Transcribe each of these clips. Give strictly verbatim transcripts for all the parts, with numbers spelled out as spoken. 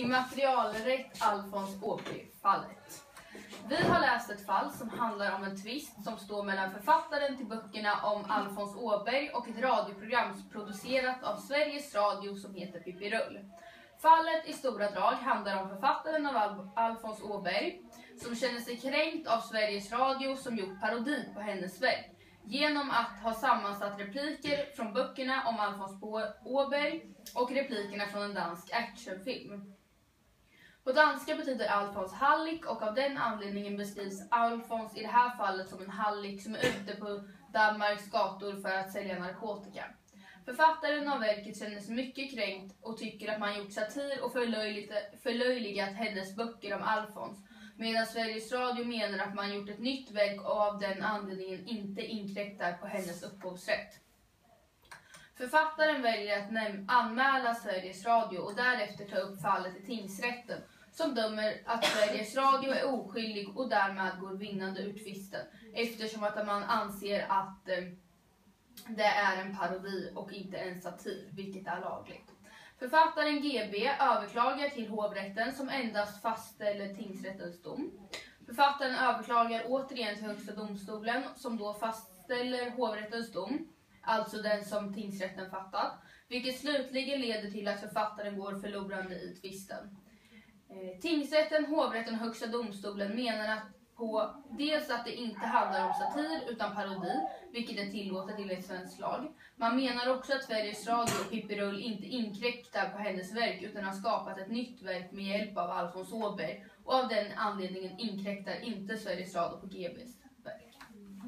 Immaterialrätt Alfons Åberg-fallet. Vi har läst ett fall som handlar om en tvist som står mellan författaren till böckerna om Alfons Åberg och ett radioprogram producerat av Sveriges Radio som heter Pippirull. Fallet i stora drag handlar om författaren av Al- Alfons Åberg som känner sig kränkt av Sveriges Radio som gjort parodi på hennes verk genom att ha sammansatt repliker från böckerna om Alfons Åberg och replikerna från en dansk actionfilm. På danska betyder Alfons hallick och av den anledningen beskrivs Alfons i det här fallet som en hallick som är ute på Danmarks gator för att sälja narkotika. Författaren av verket känner sig mycket kränkt och tycker att man gjort satir och förlöjligat hennes böcker om Alfons, medan Sveriges Radio menar att man gjort ett nytt verk och av den anledningen inte inkräktar på hennes upphovsrätt. Författaren väljer att anmäla Sveriges Radio och därefter ta upp fallet i tingsrätten som dömer att Sveriges Radio är oskyldig och därmed går vinnande ur tvisten eftersom att man anser att eh, det är en parodi och inte en satir, vilket är lagligt. Författaren G B överklagar till hovrätten som endast fastställer tingsrättens dom. Författaren överklagar återigen till Högsta domstolen som då fastställer hovrättens dom, alltså den som tingsrätten fattat, vilket slutligen leder till att författaren går förlorande i tvisten. Eh, tingsrätten, hovrätten och Högsta domstolen menar att på dels att det inte handlar om satir utan parodi, vilket är tillåtet enligt svensk lag. Man menar också att Sveriges Radio och Pippirull inte inkräktar på hennes verk utan har skapat ett nytt verk med hjälp av Alfons Åberg och av den anledningen inkräktar inte Sveriges Radio på G B:s verk.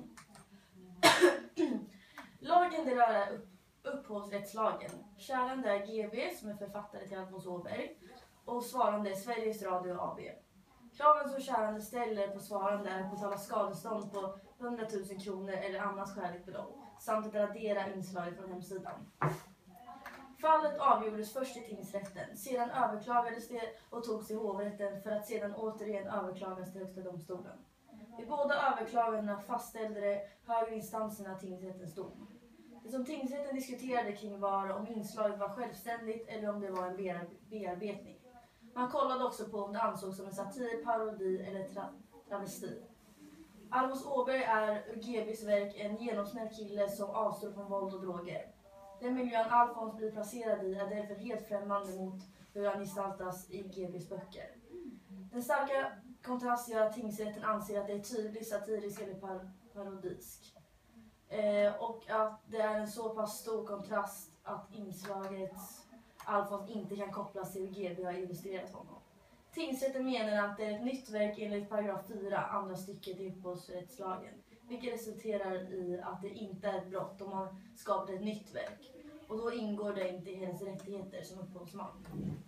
Lagen det rör är upp, upphovsrättslagen. Kärande är G B som är författare till Alfons Åberg och svarande är Sveriges Radio A B. Kraven som kärande ställer på svarande är att betala skadestånd på hundratusen kronor eller annars skäligt belopp samt att radera inslaget från hemsidan. Fallet avgjordes först i tingsrätten, sedan överklagades det och togs till hovrätten för att sedan återigen överklagas till Högsta domstolen. I båda överklagandena fastställde de högre instanserna tingsrättens dom. Det som tingsrätten diskuterade kring var om inslaget var självständigt eller om det var en bearbetning. Man kollade också på om det ansågs som en satir, parodi eller tra- travesti. Alfons Åberg är ur G B:s verk en genomsnäll kille som avstår från våld och droger. Den miljön Alfons blir placerad i är därför helt främmande mot hur han gestaltas i G B:s böcker. Den starka kontrast gör att tingsrätten anser att det är tydligt satirisk eller par- parodisk. Eh, och att det är en så pass stor kontrast att inslaget Alfons inte kan kopplas till hur G B har illustrerat honom. Tingsrätten menar att det är ett nytt verk enligt paragraf fyra, andra stycket i upphovsrättslagen, vilket resulterar i att det inte är ett brott om man skapar ett nytt verk. Och då ingår det inte i hennes rättigheter som upphovsman.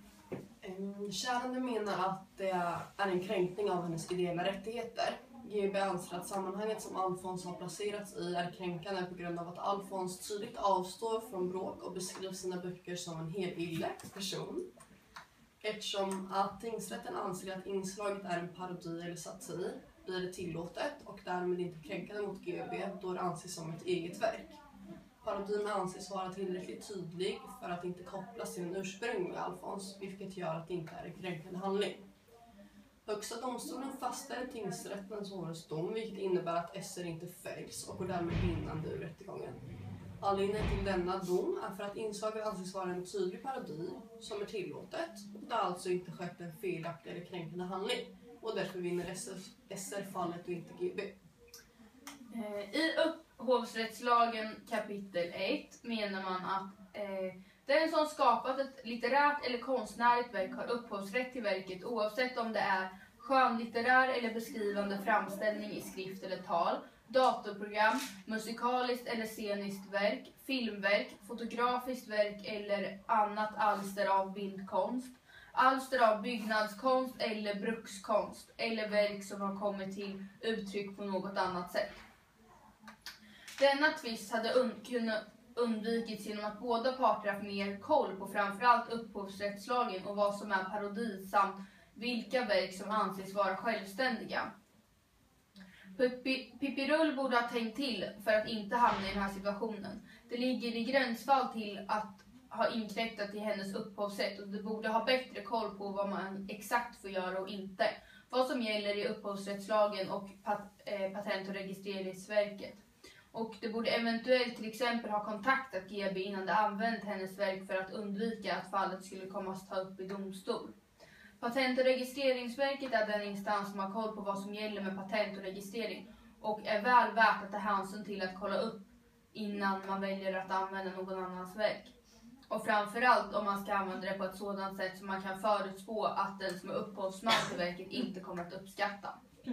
Kärande menar att det är en kränkning av hennes ideella rättigheter. G B anser att sammanhanget som Alfons har placerats i är kränkande på grund av att Alfons tydligt avstår från bråk och beskriver sina böcker som en helylle person. Eftersom att tingsrätten anser att inslaget är en parodi eller satir blir det tillåtet och därmed inte kränkande mot G B då det anses som ett eget verk. Parodin anses vara tillräckligt tydlig för att inte kopplas till den ursprungliga Alfons, vilket gör att det inte är en kränkande handling. Högsta domstolen fastställer tingsrättens hovrättsdom, vilket innebär att S R inte fälls och går därmed vinnande ur rättegången. Anledningen till denna dom är för att inslaget anses vara en tydlig parodi som är tillåtet och det har alltså inte skett en felaktig eller kränkande handling och därför vinner S R fallet och inte G B. I upphovsrättslagen kapitel ett menar man att eh, den som skapat ett litterärt eller konstnärligt verk har upphovsrätt till verket oavsett om det är skönlitterär eller beskrivande framställning i skrift eller tal, datorprogram, musikaliskt eller sceniskt verk, filmverk, fotografiskt verk eller annat alster av bildkonst, alster av byggnadskonst eller brukskonst eller verk som har kommit till uttryck på något annat sätt. Denna tvist hade un- kunnat undvikits genom att båda parter haft mer koll på framförallt upphovsrättslagen och vad som är parodi samt vilka verk som anses vara självständiga. Pippirull borde ha tänkt till för att inte hamna i den här situationen. Det ligger i gränsfall till att har inkräktat i hennes upphovsrätt och det borde ha bättre koll på vad man exakt får göra och inte. Vad som gäller i upphovsrättslagen och pat, eh, Patent- och registreringsverket. Och det borde eventuellt till exempel ha kontaktat G B innan det använt hennes verk för att undvika att fallet skulle komma att ta upp i domstol. Patent- och registreringsverket är den instans som har koll på vad som gäller med patent och registrering och är väl värt att ta hänsyn till att kolla upp innan man väljer att använda någon annans verk. Och framförallt om man ska använda det på ett sådant sätt som man kan förutspå att den som är upphovsman till verket inte kommer att uppskatta.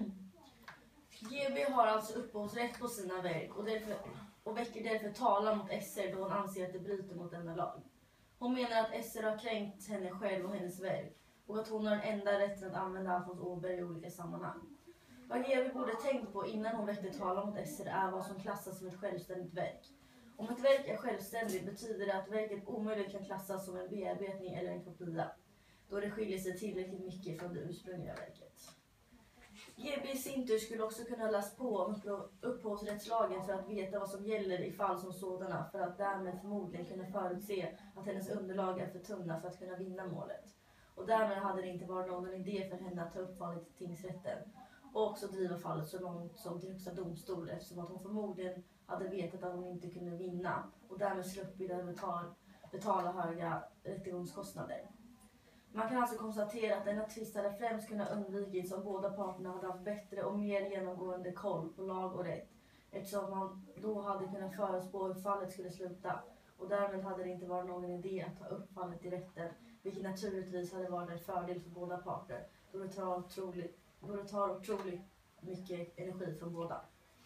G B har alltså upphovsrätt på sina verk och, därför, och väcker därför talan mot S R då hon anser att det bryter mot denna lag. Hon menar att S R har kränkt henne själv och hennes verk och att hon har den enda rätten att använda Alfons Åberg i olika sammanhang. Vad G B borde tänkt på innan hon väckte talan mot S R är vad som klassas som ett självständigt verk. Om ett verk är självständigt betyder det att verket omöjligt kan klassas som en bearbetning eller en kopia, då det skiljer sig tillräckligt mycket från det ursprungliga verket. G B i sin tur skulle också kunna läsa på om upphovsrättslagen för att veta vad som gäller i fall som sådana, för att därmed förmodligen kunna förutse att hennes underlag är för tunna för att kunna vinna målet. Och därmed hade det inte varit någon idé för henne att ta upp fallet till tingsrätten och också driva fallet så långt som till högsta domstol, eftersom att hon förmodligen hade vetat att hon inte kunde vinna och därmed sluppit att betala, betala höga rättegångskostnader. Man kan alltså konstatera att denna tvist hade främst kunnat undvikits om båda parterna hade haft bättre och mer genomgående koll på lag och rätt, eftersom man då hade kunnat förutspå hur fallet skulle sluta och därmed hade det inte varit någon idé att ta upp fallet i rätten, vilket naturligtvis hade varit en fördel för båda parter då det tar otroligt, då det tar otroligt mycket energi från båda.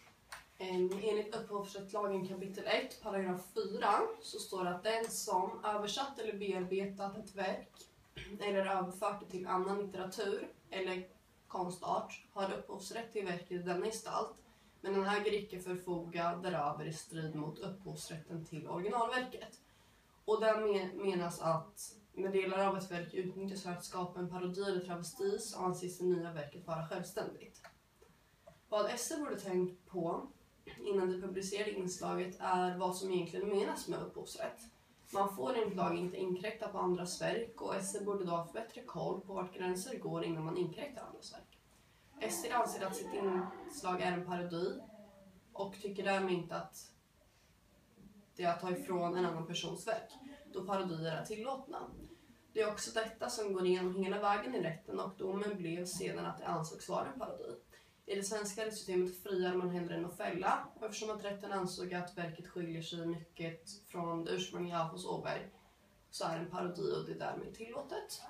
Enligt upphovsrättslagen kapitel ett, paragraf fyra, så står det att den som översatt eller bearbetat ett verk eller överfört det till annan litteratur eller konstart har upphovsrätt till verket i denna gestalt, men den äger icke förfoga däröver i strid mot upphovsrätten till originalverket. Och där menas att när delar av ett verk utnyttjas för att skapa en parodi eller travesti så anses det nya verket vara självständigt. Vad S R borde tänkt på innan det publicerade inslaget är vad som egentligen menas med upphovsrätt. Man får enligt lag inte inkräkta på andras verk och S R borde då ha bättre koll på vart gränser går innan man inkräktar andras verk. S R anser att sitt inslag är en parodi och tycker därmed inte att det är att ta ifrån en annan persons verk, då parodier är tillåtna. Det är också detta som går igenom hela vägen i rätten och domen blev sedan att det ansågs vara en parodi. I det svenska rättssystemet friar man hellre än att fälla, och eftersom att rätten ansåg att verket skiljer sig mycket från det ursprungliga Alfons Åberg så är en parodi och det är därmed tillåtet.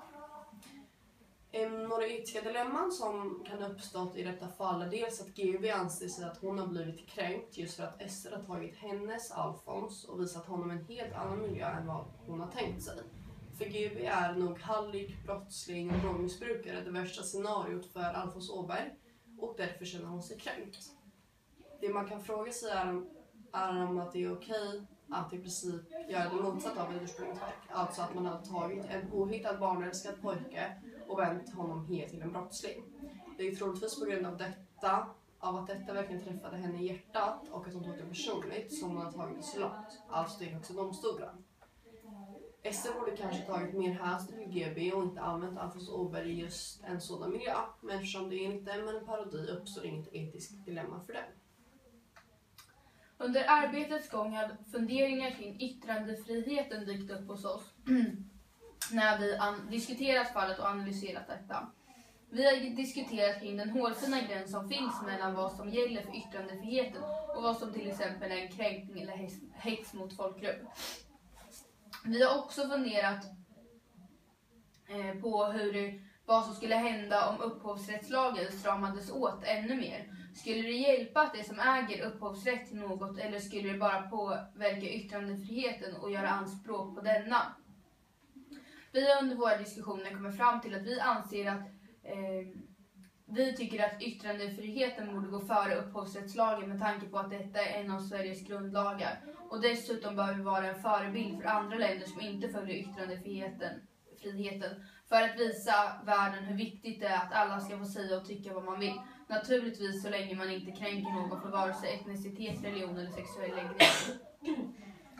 Några etiska dilemman som kan uppstå i detta fall är dels att G B anser sig att hon har blivit kränkt just för att S R har tagit hennes Alfons och visat honom en helt annan miljö än vad hon har tänkt sig. För G B är nog hallick, brottsling och drogmissbrukare det värsta scenariot för Alfons Åberg och därför känner hon sig kränkt. Det man kan fråga sig är om, är om att det är okej att i princip göra det motsatta av ett ursprungligt verk. Alltså att man har tagit en påhittad barnälskad pojke och vänt honom helt till en brottsling. Det är troligtvis på grund av detta, av att detta verkligen träffade henne i hjärtat och att hon tog det personligt som hon har tagit det så långt, alltså till högsta domstolen. S R borde kanske tagit mer hänsyn till G B och inte använt Alfons Åberg i just en sådan miljö, men eftersom det enligt dem är en parodi uppstår inget etiskt dilemma för dem. Under arbetets gång har funderingar kring yttrandefriheten dykt upp hos oss när vi an- diskuterat fallet och analyserat detta. Vi har diskuterat kring den hårfina gräns som finns mellan vad som gäller för yttrandefriheten och vad som till exempel är en kränkning eller hets, hets mot folkgrupp. Vi har också funderat eh, på hur, vad som skulle hända om upphovsrättslagen stramades åt ännu mer. Skulle det hjälpa att det som äger upphovsrätt till något eller skulle det bara påverka yttrandefriheten och göra anspråk på denna? Vi har under våra diskussioner kommit fram till att vi anser att eh, vi tycker att yttrandefriheten borde gå före upphovsrättslagen med tanke på att detta är en av Sveriges grundlagar. Och dessutom bör vi vara en förebild för andra länder som inte följer yttrandefriheten friheten, för att visa världen hur viktigt det är att alla ska få säga och tycka vad man vill. Naturligtvis så länge man inte kränker någon för vare sig etnicitet, religion eller sexuell läggning.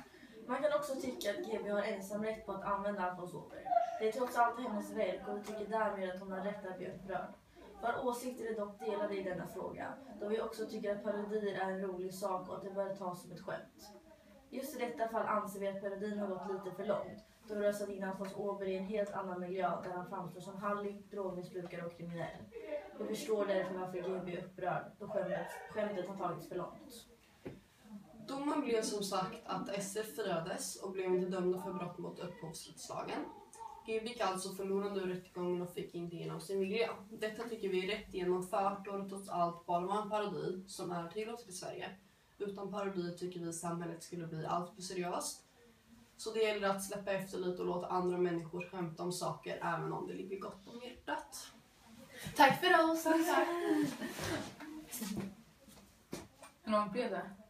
Man kan också tycka att G B har ensamrätt på att använda Alfons Åberg. Det är trots allt hennes verk och vi tycker därmed att hon har rätt att bli upprörd. Våra åsikter är dock delade i denna fråga, då vi också tycker att parodier är en rolig sak och att det bör tas som ett skämt. Just i detta fall anser vi att parodin har gått lite för långt, då vi röstat in Alfons Åberg i en helt annan miljö där han framstår som hallick, drogmissbrukare och kriminell. Vi förstår därför varför G B är upprörd, då skämtet, skämtet har tagits för långt. Domen blev som sagt att S R friades och blev inte dömda för brott mot upphovsrättslagen. G B gick alltså förlorande ur rättegången och fick inte igenom sin vilja. Detta tycker vi är rätt genomfört och trots allt bara var en parodi som är tillåtet i Sverige. Utan parodi tycker vi samhället skulle bli allt för seriöst. Så det gäller att släppa efter lite och låta andra människor skämta om saker även om det ligger gott om hjärtat. Tack för oss! Hur långt blev det?